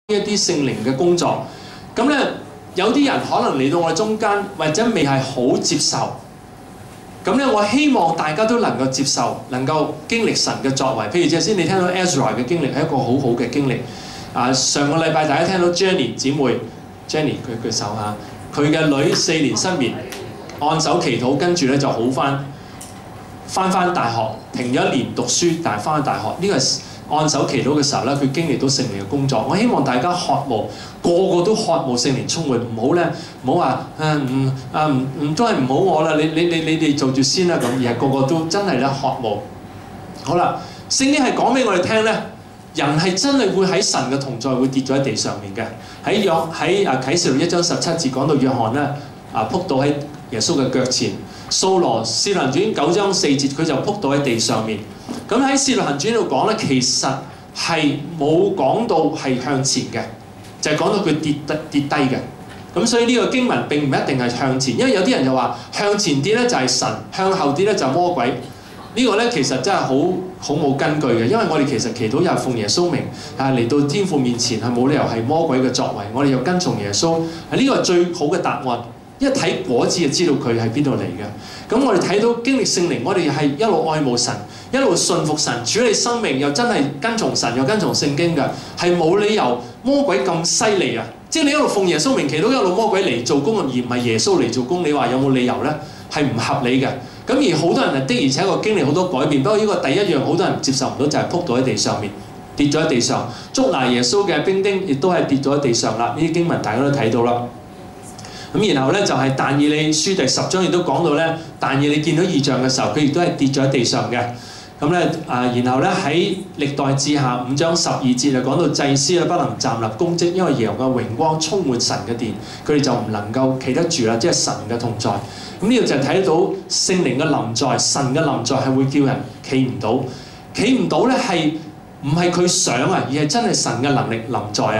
一啲聖靈嘅工作。咁咧有啲人可能嚟到我哋中間，或者未係好接受。咁咧，我希望大家都能夠接受，能夠經歷神嘅作為。譬如頭先你聽到 Ezra 嘅經歷係一個好好嘅經歷。上個禮拜大家聽到 Jenny 姊妹 ，Jenny 佢舉手嚇，佢嘅女4年失眠，按手祈禱，跟住咧就好翻大學，停咗1年讀書，但係翻大學。呢個係按手祈禱嘅時候咧，佢經歷到聖靈嘅工作。我希望大家渴慕，個個都渴慕聖靈充滿，唔好話都係唔好我啦，你哋做住先啦咁，而係個個都真係咧渴慕。好啦，聖經係講俾我哋聽咧，人係真係會喺神嘅同在會跌咗喺地上面嘅。喺啟示錄1章17節講到約翰咧仆倒喺耶穌嘅腳前，掃羅使徒行傳9章4節佢就仆倒喺地上面。咁喺使徒行傳度講咧，其實係冇講到係向前嘅，就係講到佢跌低嘅。咁所以呢個經文並唔一定係向前，因為有啲人就話向前跌咧就係神，向後跌咧就係魔鬼。呢個咧其實真係好冇根據嘅，因為我哋其實祈禱又係奉耶穌名嚟到天父面前，係冇理由係魔鬼嘅作為，我哋又跟從耶穌，呢個係最好嘅答案。一睇果子就知道佢係邊度嚟嘅。咁我哋睇到經歷聖靈，我哋係一路愛慕神，一路信服神，處理生命又真係跟從神，又跟從聖經嘅，係冇理由魔鬼咁犀利啊！即係你一路奉耶穌名祈禱，一路魔鬼嚟做工，而唔係耶穌嚟做工，你話有冇理由呢？係唔合理嘅。咁而好多人係的而且確經歷好多改變，不過呢個第一樣好多人接受唔到就係仆倒喺地上面，跌咗喺地上，捉拿耶穌嘅兵丁亦都係跌咗喺地上啦。呢啲經文大家都睇到啦。咁然後咧就係但以理書第10章亦都講到咧，但以理見到異象嘅時候，佢亦都係跌咗喺地上嘅。咁咧然後咧喺歷代志下5章12節就講到祭司咧不能站立供職，因為耶和華嘅榮光充滿神嘅殿，佢哋就唔能夠企得住啦，即係神嘅同在。咁呢度就睇到聖靈嘅臨在，神嘅臨在係會叫人企唔到，企唔到咧係唔係佢想啊，而係真係神嘅能力臨在啊。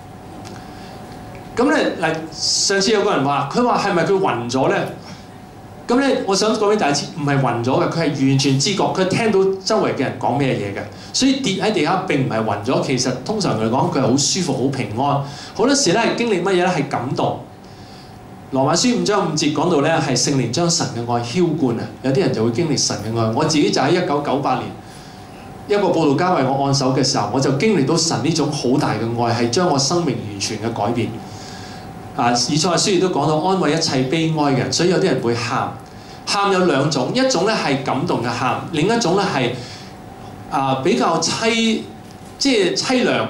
咁咧嗱，上次有個人話，佢話係咪佢暈咗咧？咁咧，我想講俾大家知，唔係暈咗嘅，佢係完全知覺，佢聽到周圍嘅人講咩嘢嘅，所以跌喺地下並唔係暈咗。其實通常嚟講，佢係好舒服、好平安。好多時咧係經歷乜嘢咧？係感動。羅馬書5章5節講到咧，係聖靈將神嘅愛澆灌啊！有啲人就會經歷神嘅愛。我自己就喺1998年一個佈道家為我按手嘅時候，我就經歷到神呢種好大嘅愛，係將我生命完全嘅改變。以賽亞書亦都講到安慰一切悲哀嘅人，所以有啲人會喊。喊有兩種，一種咧係感動嘅喊，另一種咧係比較淒涼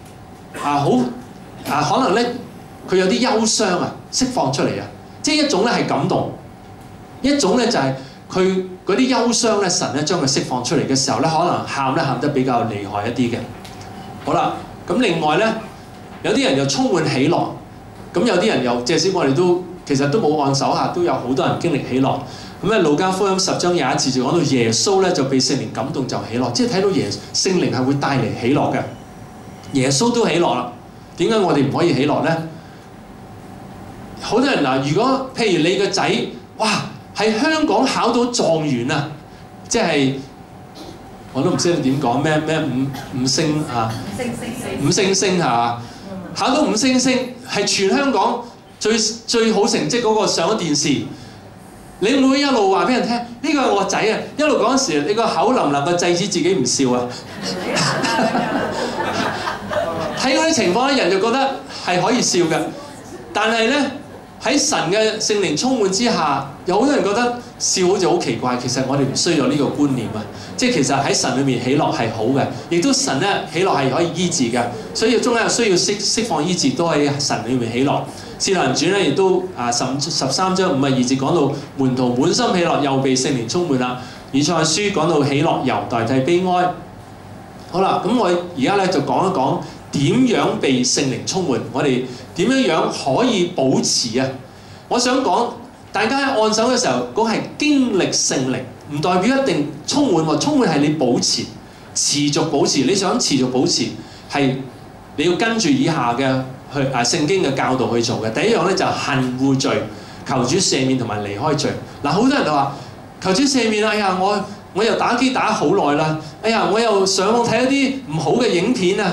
可能咧佢有啲憂傷釋放出嚟啊！即係一種咧係感動，一種咧就係佢嗰啲憂傷咧，神咧將佢釋放出嚟嘅時候咧，可能喊得比較厲害一啲嘅。好啦，咁另外咧有啲人又充滿喜樂。咁有啲人又，即使我哋都其實都冇按手下，都有好多人經歷喜樂。咁咧，路加福音10章21節就講到耶穌咧就被聖靈感動就喜樂，即係睇到聖靈係會帶嚟喜樂嘅。耶穌都喜樂啦，點解我哋唔可以喜樂咧？好多人嗱，如果譬如你個仔，哇喺香港考到狀元啊，即係我都唔知點講咩五星五星星嚇。考到5星星係全香港最好成績嗰個上咗電視，你會唔會一路話俾人聽呢個係我仔啊？一路講時，你個口能唔能夠制止自己唔笑啊？睇嗰啲情況咧，人就覺得係可以笑嘅，但係咧喺神嘅聖靈充滿之下，有好多人覺得笑好似好奇怪。其實我哋唔需要呢個觀念啊！即係其實喺神裏面喜樂係好嘅，亦都神咧喜樂係可以醫治嘅，所以中間有需要釋放醫治都喺神裏面喜樂。使徒行傳咧亦都13章52節講到門徒滿心喜樂，又被聖靈充滿啦。以賽亞書講到喜樂油代替悲哀。好啦，咁我而家咧就講一講點樣被聖靈充滿，我哋點樣可以保持啊？我想講大家喺按手嘅時候講係經歷聖靈。唔代表一定充滿喎，充滿係你保持、持續保持。你想持續保持，係你要跟住以下嘅聖經嘅教導去做嘅。第一樣咧就係恨惡罪，求主赦免同埋離開罪。嗱，好多人就話求主赦免，哎呀我又打機打好耐啦，哎呀我又上網睇一啲唔好嘅影片啊，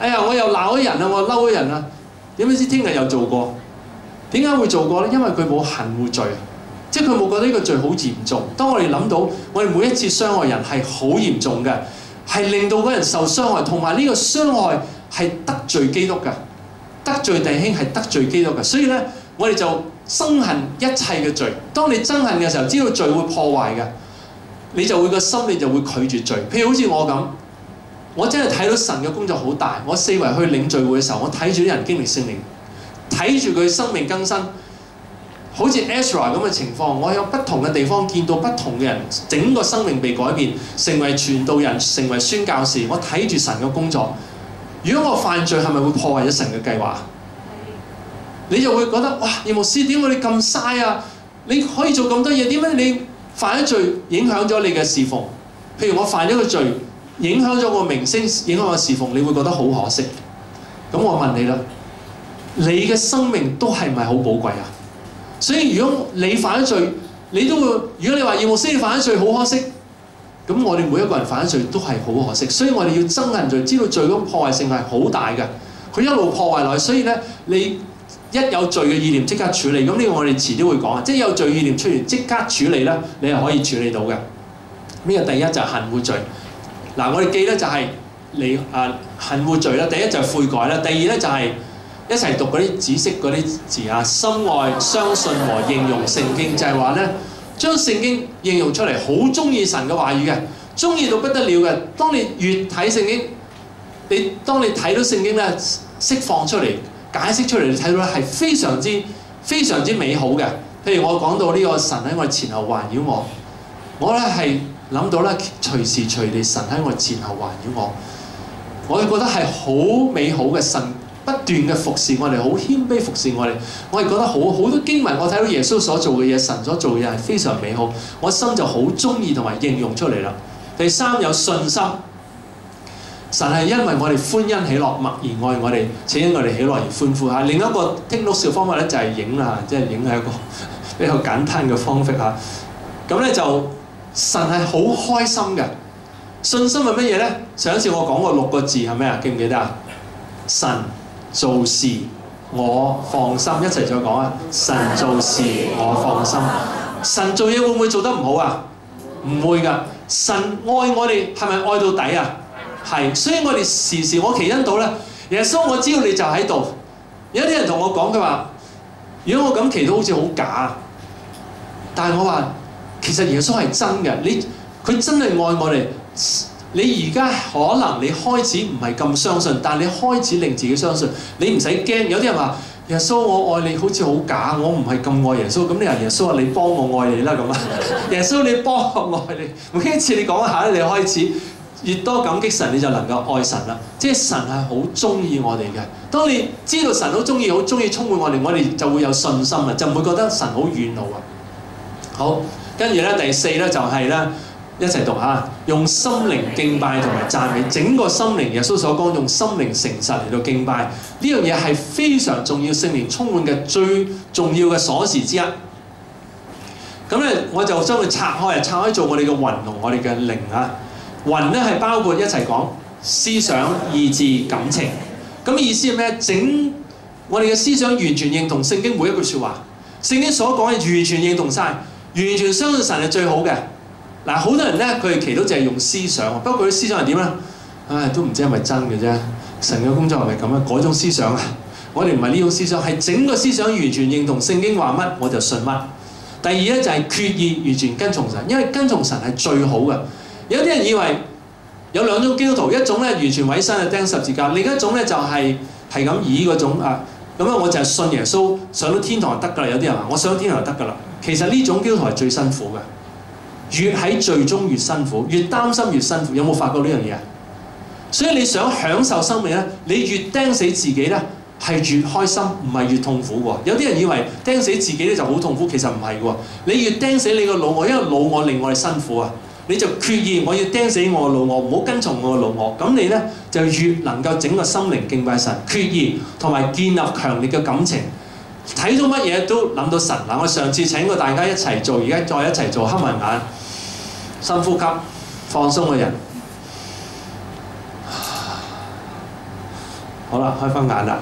哎呀，我又鬧咗人啦，我嬲咗人啦，點知聽日又做過？點解會做過咧？因為佢冇恨惡罪，即係佢冇覺得呢個罪好嚴重。當我哋諗到我哋每一次傷害人係好嚴重嘅，係令到嗰人受傷害，同埋呢個傷害係得罪基督嘅，得罪弟兄係得罪基督嘅，所以咧我哋就憎恨一切嘅罪。當你憎恨嘅時候，知道罪會破壞嘅，你就會個心你就會拒絕罪。譬如好似我咁，我真係睇到神嘅工作好大。我四圍去領聚會嘅時候，我睇住啲人經歷聖靈，睇住佢生命更新，好似 Ezra 咁嘅情況。我有不同嘅地方見到不同嘅人，整個生命被改變，成為傳道人，成為宣教士。我睇住神嘅工作。如果我犯罪，係咪會破壞咗神嘅計劃？你就會覺得哇，葉牧師點解你咁嘥啊？你可以做咁多嘢，點解你犯咗罪影響咗你嘅侍奉？譬如我犯咗個罪，影響咗我名聲，影響我侍奉，你會覺得好可惜。咁我問你啦，你嘅生命都係咪好寶貴啊？所以如果你犯咗罪，你都會。如果你話葉牧師你犯咗罪好可惜，咁我哋每一個人犯咗罪都係好可惜。所以我哋要憎恨罪，知道罪嗰破壞性係好大嘅，佢一路破壞落去。所以咧，你一有罪嘅意念即刻處理。咁呢個我哋遲啲會講啊，即係有罪意念出現即刻處理咧，你係可以處理到嘅。呢個第一就係恨惡罪。嗱，我哋記得就係你恨惡罪啦。第一就係悔改啦。第二咧就係一齊讀嗰啲紫色嗰啲字啊，心愛、相信和應用聖經，就係話咧將聖經應用出嚟，好中意神嘅話語嘅，中意到不得了嘅。當你越睇聖經，當你睇到聖經咧釋放出嚟、解釋出嚟，你睇到咧係非常之美好嘅。譬如我講到呢個神喺我前後環繞我，我咧係諗到咧隨時隨地神喺我前後環繞我，我覺得係好美好嘅。神不斷嘅服侍我哋，好謙卑服侍我哋，我係覺得好多經文，我睇到耶穌所做嘅嘢，神所做嘅嘢係非常美好，我心就好中意同埋應用出嚟啦。第三有信心，神係因為我哋歡欣喜樂，默然愛我哋，且因我哋喜樂而歡呼嚇。另一個聽錄嘅方法咧就係影啦，即係影係一個比較簡單嘅方式嚇。咁咧就神係好開心嘅。信心係乜嘢咧？上一次我講過6個字係咩啊？記唔記得啊？神做事我放心，一齊再講啊！神做事我放心。神做嘢會唔會做得唔好啊？唔會㗎。神愛我哋係咪愛到底啊？係。所以我哋時時我祈禱到咧，耶穌我知道你就喺度。有啲人同我講佢話，如果我咁祈禱好似好假，但係我話其實耶穌係真嘅，佢真係愛我哋。你而家可能你開始唔係咁相信，但係你開始令自己相信，你唔使驚。有啲人話耶穌我愛你好似好假，我唔係咁愛耶穌。咁你話耶穌話你幫我愛你啦咁啊？耶穌你幫我愛你，每一次你講一下咧，你開始越多感激神，你就能夠愛神啦。即係神係好中意我哋嘅。當你知道神好中意充滿我哋就會有信心啊，就唔會覺得神好遠路啊。好，跟住咧第4咧就係咧。一齊讀下，用心靈敬拜同埋讚美，整個心靈。耶穌所講用心靈誠實嚟到敬拜，呢樣嘢係非常重要，聖靈充滿嘅最重要嘅鎖匙之一。咁咧，我就將佢拆開做我哋嘅魂同我哋嘅靈啊。魂咧係包括一齊講思想、意志、感情。咁意思係咩？整我哋嘅思想完全認同聖經每一句説話，聖經所講嘅完全認同晒，完全相信神係最好嘅。嗱，好多人咧，佢哋祈禱就係用思想，不過佢啲思想係點咧？唉，都唔知係咪真嘅啫。神嘅工作係咪咁啊？嗰種思想啊，我哋唔係呢種思想，係整個思想完全認同聖經話乜我就信乜。第二咧就係決意完全跟從神，因為跟從神係最好嘅。有啲人以為有2種基督徒，一種咧完全委身去釘十字架，另一種咧就係咁以嗰種啊，咁樣我就係信耶穌上到天堂就得㗎啦。有啲人話我上到天堂就得㗎啦，其實呢種基督徒係最辛苦嘅。越喺罪中越辛苦，越擔心越辛苦。有冇發覺呢樣嘢啊？所以你想享受生命咧，你越釘死自己咧，係越開心，唔係越痛苦喎。有啲人以為釘死自己咧就好痛苦，其實唔係喎。你越釘死你個老我，因為老我令我哋辛苦啊，你就決意我要釘死我個老我，唔好跟從我個老我。咁你咧就越能夠整個心靈敬拜神，決意同埋建立強烈嘅感情。睇到乜嘢都諗到神嗱。我上次請過大家一齊做，而家再一齊做，黑埋眼。深呼吸，放鬆個人。 好啦，開翻眼啦，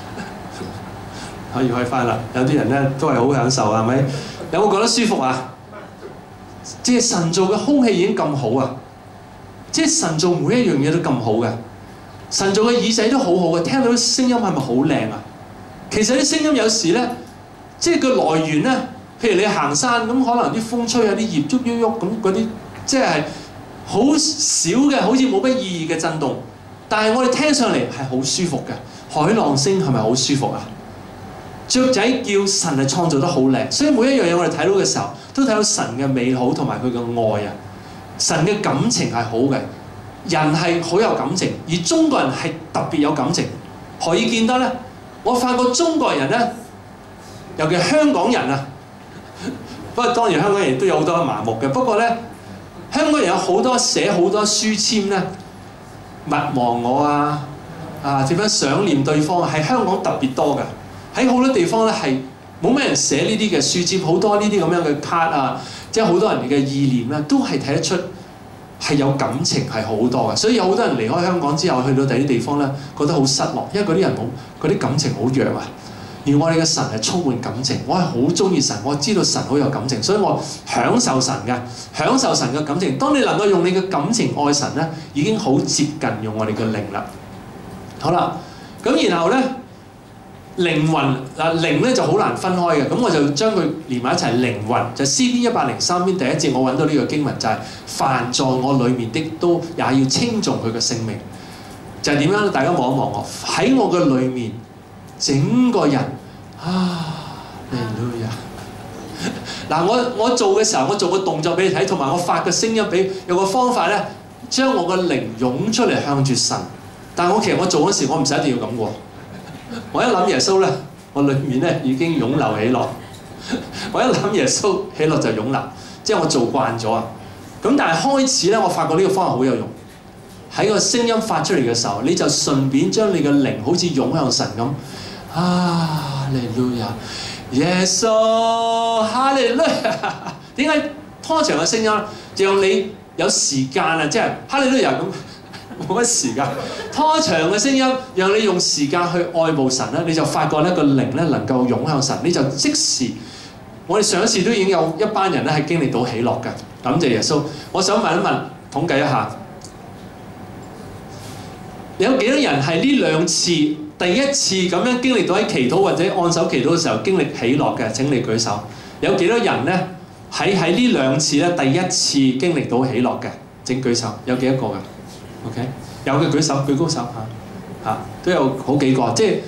可以開翻啦。有啲人咧都係好享受，係咪？有冇覺得舒服啊？即係神造嘅空氣已經咁好啊！即係神造每一樣嘢都咁好嘅，神造嘅耳仔都好好嘅，聽到啲聲音係咪好靚啊？其實啲聲音有時咧，即係個來源咧，譬如你行山咁，可能啲風吹啊，啲葉喐喐喐咁嗰啲，即係好少嘅，好似冇乜意義嘅震動。但係我哋聽上嚟係好舒服嘅，海浪聲係咪好舒服啊？雀仔叫，神係創造得好靚，所以每一樣嘢我哋睇到嘅時候，都睇到神嘅美好同埋佢嘅愛啊！神嘅感情係好嘅，人係好有感情，而中國人係特別有感情。何以見得咧？我發覺中國人咧，尤其香港人啊，不過當然香港人都有好多麻木嘅，不過咧，香港人有好多寫好多書籤咧。勿忘我啊！點樣想念對方係香港特別多嘅，喺好多地方咧係冇咩人寫呢啲嘅書籤，好多呢啲咁樣嘅卡啊，即係好多人嘅意念咧，都係睇得出係有感情係好多嘅。所以有好多人離開香港之後去到第啲地方咧，覺得好失落，因為嗰啲人冇嗰啲感情好弱啊。而我哋嘅神係充滿感情，我係好中意神，我知道神好有感情，所以我享受神嘅，享受神嘅感情。當你能夠用你嘅感情愛神咧，已經好接近用我哋嘅靈啦。好啦，咁然後咧靈魂靈咧就好難分開嘅，咁我就將佢連埋一齊。靈魂就詩篇103篇第1節，我揾到呢個經文就係、是、凡在我裡面的都也要稱頌佢嘅聖名。就係、是、點樣咧？大家望一望我喺我嘅裡面。整個人哈利路亞！嗱，我做嘅時候，我做個動作俾你睇，同埋我發個聲音俾，有個方法咧，將我個靈湧出嚟向住神。但係其實我做嗰時，我唔使一定要咁喎。我一諗耶穌咧，我裏面咧已經湧流起落。我一諗耶穌起落就湧流，即係我做慣咗啊。咁但係開始咧，我發覺呢個方法好有用。喺個聲音發出嚟嘅時候，你就順便將你嘅靈好似湧向神咁。哈利路亞，耶穌，哈利路亞。點解拖長嘅聲音？讓你有時間啊，即係哈利路亞咁，冇乜時間。拖長嘅聲音，讓你用時間去愛慕神咧，你就發覺咧個靈咧能夠湧向神，你就即時。我哋上一次都已經有一班人咧係經歷到喜樂嘅，感謝耶穌。我想問一問，統計一下，有幾多人係呢兩次？第一次咁樣經歷到喺祈禱或者按手祈禱嘅時候經歷喜樂嘅？請你舉手。有幾多人咧喺呢兩次咧第一次經歷到喜樂嘅？請舉手。有幾多個㗎 ？OK， 有嘅舉手，舉高手嚇，都有好幾個，即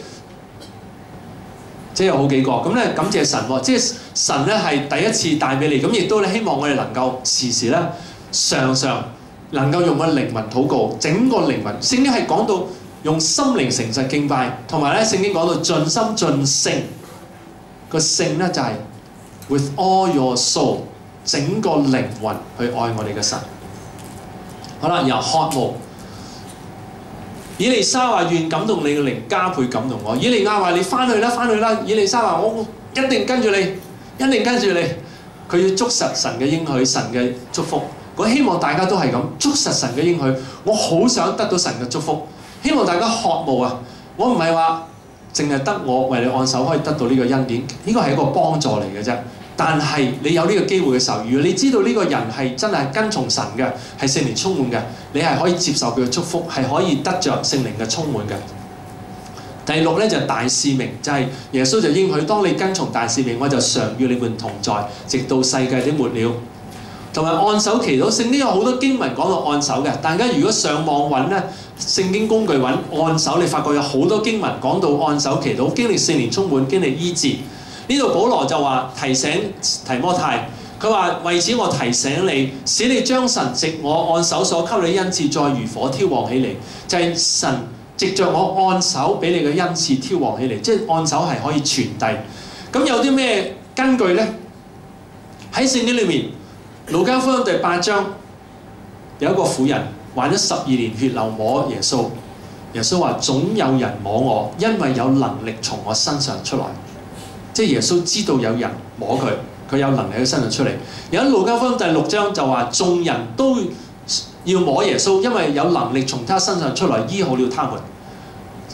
係有好幾個。咁咧感謝神喎，即係神咧係第一次帶俾你，咁亦都咧希望我哋能夠時時咧常常能夠用個靈魂禱告，整個靈魂。聖經係講到。用心靈誠實敬拜，同埋咧聖經講到盡心盡性，個性咧就係 with all your soul， 整個靈魂去愛我哋嘅神。好啦，然後渴慕。以利沙話願感動你嘅靈，加倍感動我。以利亞話你翻去啦，翻去啦。以利沙話我一定跟住你，一定跟住你。佢要捉實神嘅應許，神嘅祝福。我希望大家都係咁捉實神嘅應許。我好想得到神嘅祝福。希望大家渴慕啊！我唔係話淨係得我為你按手可以得到呢個恩典，呢個係一個幫助嚟嘅啫。但係你有呢個機會嘅時候，如果你知道呢個人係真係跟從神嘅，係聖靈充滿嘅，你係可以接受佢嘅祝福，係可以得着聖靈嘅充滿嘅。第六咧就係大使命，就係耶穌就應許，當你跟從大使命，我就常與你們同在，直到世界的末了。同埋按手祈禱，聖經有好多經文講到按手嘅。大家如果上網揾咧，聖經工具揾按手，你發覺有好多經文講到按手祈禱，經歷聖靈充滿，經歷醫治。呢度保羅就話提醒提摩太，佢話為此我提醒你，使你將神藉我按手所給你恩賜再如火挑旺起嚟，就係神藉着我按手俾你嘅恩賜挑旺起嚟，即係按手係可以傳遞。咁有啲咩根據呢？喺聖經裏面。路加福音第8章有一個婦人患咗12年血流摸耶穌，耶穌話總有人摸我，因為有能力從我身上出來。即係耶穌知道有人摸佢，佢有能力喺身上出嚟。有喺路加福音第6章就話眾人都要摸耶穌，因為有能力從他身上出來醫好了他們。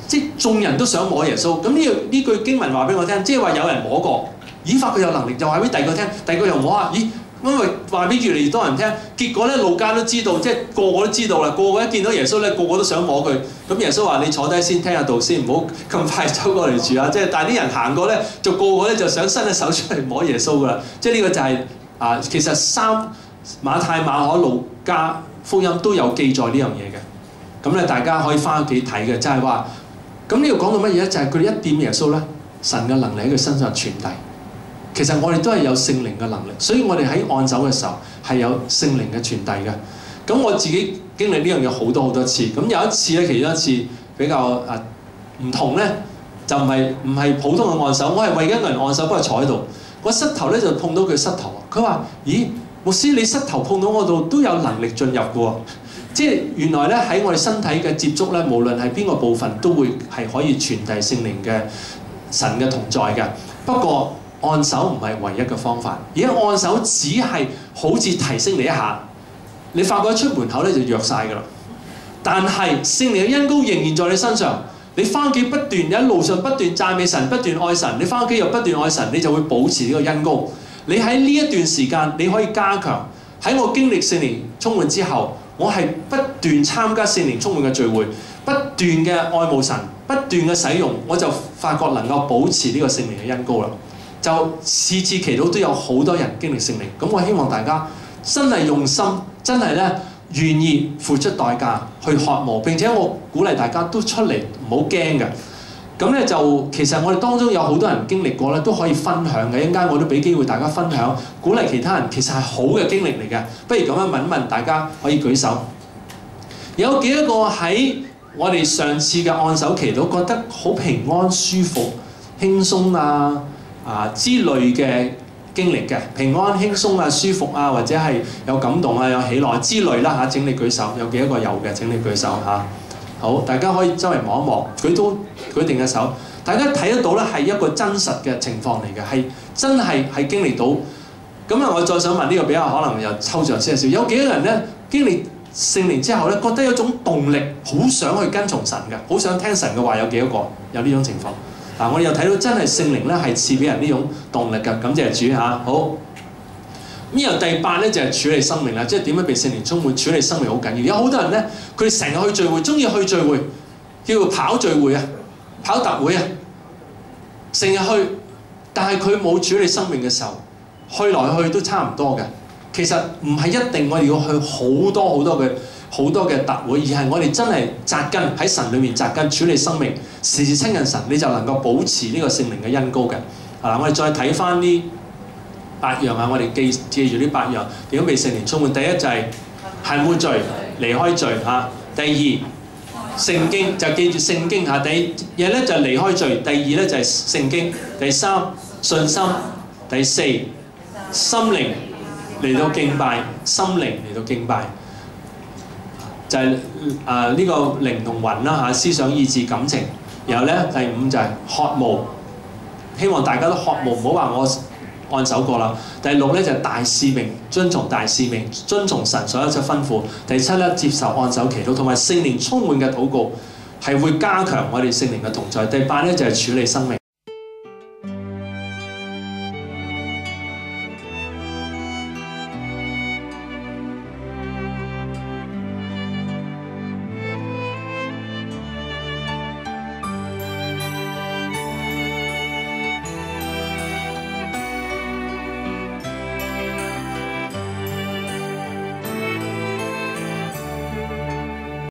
即係眾人都想摸耶穌。咁呢句經文話俾我聽，即係話有人摸過，咦發覺有能力，就話俾第二個聽，第二個又摸下，咦因為話俾越嚟越多人聽，結果咧路加都知道，即係個個都知道啦，個個一見到耶穌咧，個個都想摸佢。咁耶穌話：你坐低先聽下道先，唔好咁快走過嚟住啊！即係但係啲人行過咧，就個個咧就想伸隻手出嚟摸耶穌噶啦。即係呢個就係、其實馬太、馬可、路加福音都有記載呢樣嘢嘅。咁咧大家可以翻屋企睇嘅，就係話咁呢度講到乜嘢咧？就係佢哋一掂耶穌咧，神嘅能力喺佢身上傳遞。其實我哋都係有聖靈嘅能力，所以我哋喺按手嘅時候係有聖靈嘅傳遞嘅。咁我自己經歷呢樣嘢好多次。咁有一次咧，其中一次比較唔同咧，就唔係普通嘅按手，我係為緊個人按手，不過坐喺度，我膝頭咧就碰到佢膝頭。佢話：咦，牧師你膝頭碰到我度都有能力進入嘅喎。即係原來咧喺我哋身體嘅接觸咧，無論係邊個部分都會係可以傳遞聖靈嘅神嘅同在嘅。不過按手唔係唯一嘅方法，而家按手只係好似提升你一下，你發覺一出門口咧就弱晒㗎啦。但係聖靈嘅恩膏仍然在你身上，你翻屋企不斷喺路上不斷讚美神，不斷愛神，你翻屋企又不斷愛神，你就會保持呢個恩膏。你喺呢一段時間你可以加強。喺我經歷聖靈充滿之後，我係不斷參加聖靈充滿嘅聚會，不斷嘅愛慕神，不斷嘅使用，我就發覺能夠保持呢個聖靈嘅恩膏啦。就次次祈禱都有好多人經歷聖靈，咁我希望大家真係用心，真係咧願意付出代價去渴慕，並且我鼓勵大家都出嚟唔好驚嘅。咁咧就其實我哋當中有好多人經歷過咧，都可以分享嘅。一陣間我都俾機會大家分享，鼓勵其他人，其實係好嘅經歷嚟嘅。不如咁樣問一問大家，可以舉手。有幾多個喺我哋上次嘅按手祈禱覺得好平安、舒服、輕鬆之類嘅經歷嘅，平安輕鬆舒服或者係有感動有喜樂之類啦嚇，請你舉手。有幾多個有嘅？請你舉手嚇。好，大家可以周圍望一望，舉定嘅手，大家睇得到咧係一個真實嘅情況嚟嘅，係真係經歷到。咁我再想問呢個比較可能又抽象些少，有幾多人咧經歷聖靈之後咧，覺得有種動力，好想去跟從神嘅，好想聽神嘅話，有幾多個有呢種情況？我哋又睇到真係聖靈咧係賜俾人呢種動力嘅，感謝主嚇。好，咁然後第8咧就係處理生命啦，即係點樣被聖靈充滿，處理生命好緊要。有好多人咧，佢哋成日去聚會，中意去聚會，叫做跑聚會跑特會成日去，但係佢冇處理生命嘅時候，去來去都差唔多嘅。其實唔係一定我哋要去好多嘅特會，而係我哋真係紮根喺神裏面紮根，處理生命，時時親近神，你就能夠保持呢個聖靈嘅恩膏嘅。我哋再睇翻呢8樣我哋記住呢8樣點樣被聖靈充滿。第一就係恨惡罪，離開罪嚇。第2聖經就記住聖經嚇。第二咧就係離開罪。第2咧就係聖經。第3信心。第4心靈嚟到敬拜，心靈嚟到敬拜。就係呢個靈同魂啦嚇，思想意志感情。然後咧第5就係渴慕，希望大家都渴慕，唔好話我按手過啦。第6咧就係大使命，遵從大使命，遵從神所有嘅吩咐。第7咧接受按手祈禱，同埋聖靈充滿嘅禱告，係會加強我哋聖靈嘅同在。第8咧就係處理生命。